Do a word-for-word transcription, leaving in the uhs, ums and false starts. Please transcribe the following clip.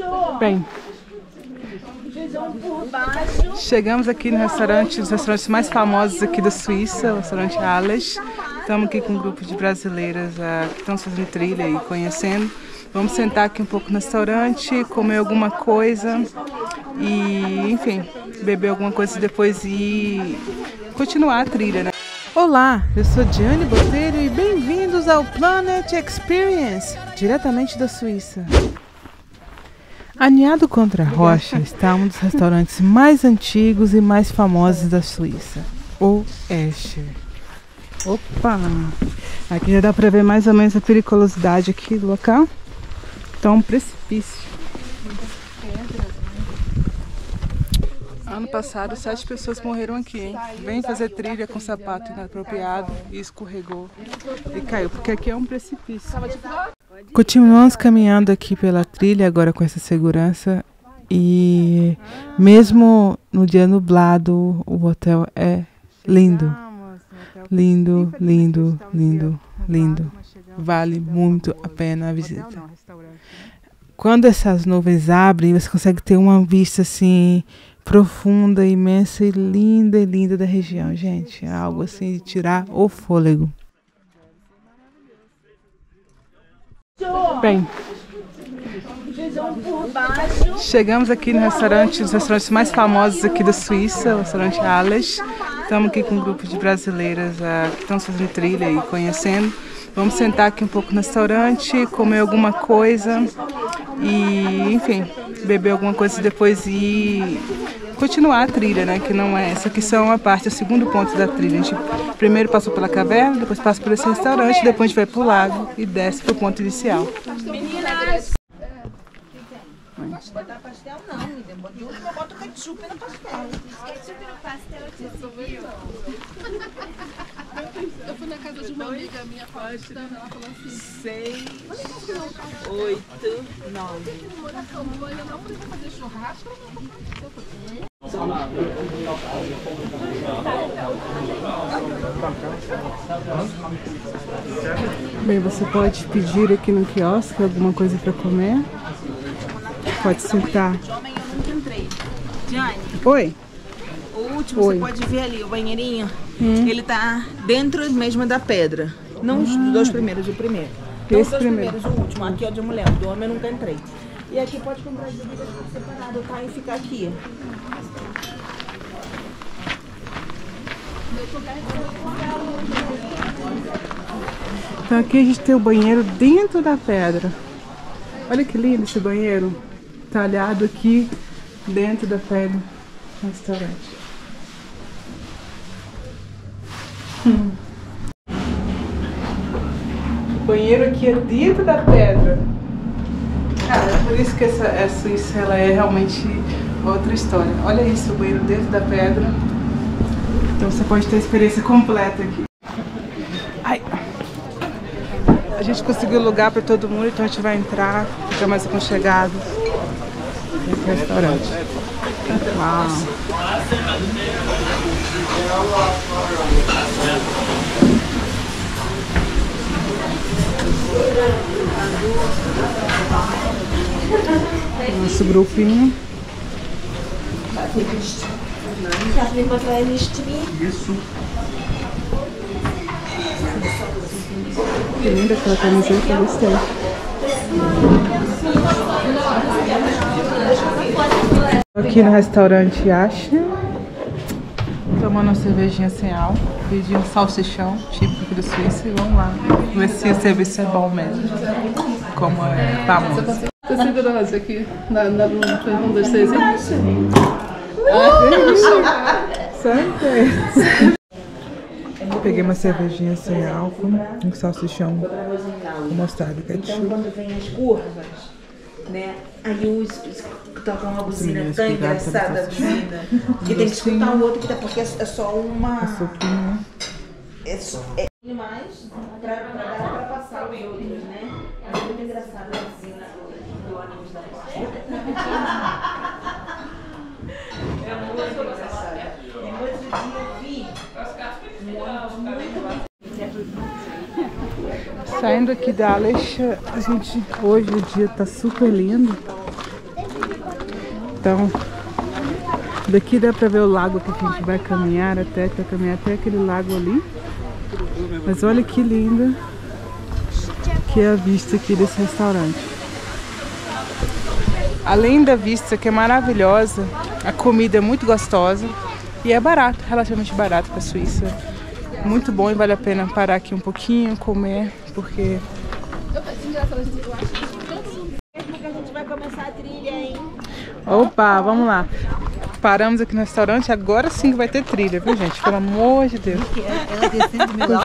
Bem, chegamos aqui no restaurante, um dos restaurantes mais famosos aqui da Suíça, o restaurante Alles. Estamos aqui com um grupo de brasileiras uh, que estão fazendo trilha e conhecendo. Vamos sentar aqui um pouco no restaurante, comer alguma coisa e, enfim, beber alguma coisa e depois ir continuar a trilha, né? Olá, eu sou Diane Botelho e bem-vindos ao Planet Experience, diretamente da Suíça. Aninhado contra a rocha está um dos restaurantes mais antigos e mais famosos da Suíça, o Escher. Opa! Aqui já dá para ver mais ou menos a periculosidade aqui do local. Então, um precipício. Ano passado, sete pessoas morreram aqui, hein? Vem fazer trilha com sapato inapropriado e escorregou e caiu, porque aqui é um precipício. Continuamos caminhando aqui pela trilha, agora com essa segurança. E mesmo no dia nublado, o hotel é lindo. Lindo, lindo, lindo, lindo. Vale muito a pena a visita. Quando essas nuvens abrem, você consegue ter uma vista assim profunda, imensa e linda e linda da região, gente. É algo assim de tirar o fôlego. Bem, chegamos aqui no restaurante, um dos restaurantes mais famosos aqui da Suíça, o restaurante Alles. Estamos aqui com um grupo de brasileiras uh, que estão fazendo trilha e conhecendo. Vamos sentar aqui um pouco no restaurante, comer alguma coisa e, enfim, beber alguma coisa e depois ir continuar a trilha, né? Que não é essa aqui, são a parte, o segundo ponto da trilha. A gente primeiro passou pela caverna, depois passa por esse restaurante, depois a gente vai pro lago e desce pro ponto inicial. Meninas! Botar pastel não, eu boto ketchup no pastel. Ketchup no pastel, eu te viu. Eu fui na casa de uma amiga minha paulistana, ela falou assim: seis, oito, nove. Morar campanha, não precisa fazer churrasco, Bem, você pode pedir aqui no quiosque alguma coisa para comer. Pode sentar. Homem, eu nunca entrei. Diane. Oi. O último, Oi. Você pode ver ali, o banheirinho. Hum. Ele tá dentro mesmo da pedra. Não os ah. dois primeiros, o primeiro. Não Esse os dois primeiro. primeiros, o último. Aqui é o de mulher. Do homem eu nunca entrei. E aqui pode comprar as bebidas por separado, tá? E ficar aqui. Então aqui a gente tem o banheiro dentro da pedra. Olha que lindo esse banheiro, talhado aqui dentro da pedra do restaurante. Hum. O banheiro aqui é dentro da pedra. Cara, é por isso que essa, a Suíça ela é realmente outra história. Olha isso, o banheiro dentro da pedra. Então você pode ter a experiência completa aqui. Ai. A gente conseguiu lugar para todo mundo, então a gente vai entrar, ficar mais aconchegado nesse restaurante. Uau! Nosso grupinho. Isso. Que linda aquela camiseta, eu gostei. Aqui no restaurante Asher, tomando uma cervejinha sem álcool, pedi um salsichão típico aqui da Suíça e vamos lá ver se o serviço é bom mesmo, como é famoso. você segurou isso aqui na, na, na um, dois, três, hein? Certeza. Peguei uma cervejinha sem álcool, um salsichão com mostarda e ketchup. Então quando vem as curvas, né? Aí os tocam uma buzina tão engraçada, a buzina, que tem que escutar o outro, que tá, porque é só uma. É só. É mais pra, pra dar pra passar os outros, né? É muito engraçado a buzina do ônibus da É muito engraçado. E outro dia eu vi um ônibus muito. Saindo aqui da Alles, a gente, hoje o dia tá super lindo. Então, daqui dá pra ver o lago que a gente vai caminhar até, vai caminhar até aquele lago ali. Mas olha que linda que é a vista aqui desse restaurante. Além da vista, que é maravilhosa, a comida é muito gostosa e é barato, relativamente barato para a Suíça. Muito bom e vale a pena parar aqui um pouquinho, comer, porque... A gente vai começar a trilha, hein? Opa, vamos lá. Paramos aqui no restaurante, agora sim que vai ter trilha, viu, gente? Pelo amor de Deus.